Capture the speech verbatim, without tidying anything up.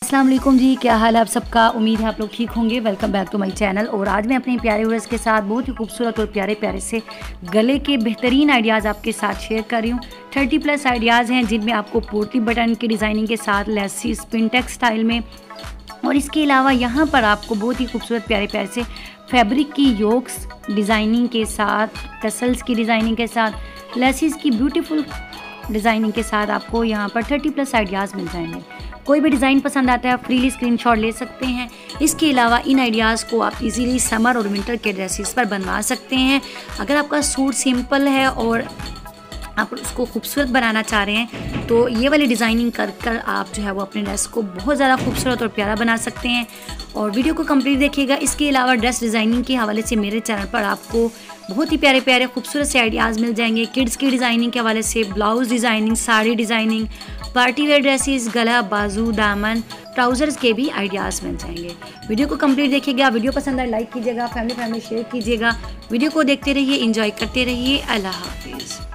अस्सलाम वालेकुम जी, क्या हाल है आप सबका। उम्मीद है आप लोग ठीक होंगे। Welcome back to my channel. और आज मैं अपने प्यारे व्यूअर्स के साथ बहुत ही खूबसूरत और प्यारे प्यारे से गले के बेहतरीन आइडियाज़ आपके साथ शेयर कर रही हूँ। थर्टी प्लस आइडियाज़ हैं जिनमें आपको पोटली बटन की डिज़ाइनिंग के साथ लेसी स्पिनटेक्स स्टाइल में, और इसके अलावा यहाँ पर आपको बहुत ही खूबसूरत प्यारे प्यारे से फैब्रिक की योक्स डिज़ाइनिंग के साथ, टसल्स की डिज़ाइनिंग के साथ, लेसिस की ब्यूटीफुल डिज़ाइनिंग के साथ आपको यहाँ पर थर्टी प्लस आइडियाज़ मिल जाएंगे। कोई भी डिज़ाइन पसंद आता है आप फ्रीली स्क्रीनशॉट ले सकते हैं। इसके अलावा इन आइडियाज़ को आप इजीली समर और विंटर के ड्रेसेस पर बनवा सकते हैं। अगर आपका सूट सिंपल है और आप उसको खूबसूरत बनाना चाह रहे हैं तो ये वाली डिज़ाइनिंग कर कर आप जो है वो अपने ड्रेस को बहुत ज़्यादा खूबसूरत और प्यारा बना सकते हैं। और वीडियो को कंप्लीट देखिएगा। इसके अलावा ड्रेस डिज़ाइनिंग के हवाले से मेरे चैनल पर आपको बहुत ही प्यारे प्यारे खूबसूरत से आइडियाज़ मिल जाएंगे। किड्स की डिज़ाइनिंग के हवाले से blouse designing, sari designing, party wear dresses, गला, बाजू, दामन, ट्राउज़र्स के भी आइडियाज़ मिल जाएंगे। वीडियो को कंप्लीट देखिएगा। वीडियो पसंद आए लाइक कीजिएगा, फैमिली फैमिली शेयर कीजिएगा। वीडियो को देखते रहिए, एंजॉय करते रहिए। अल्लाह हाफिज़।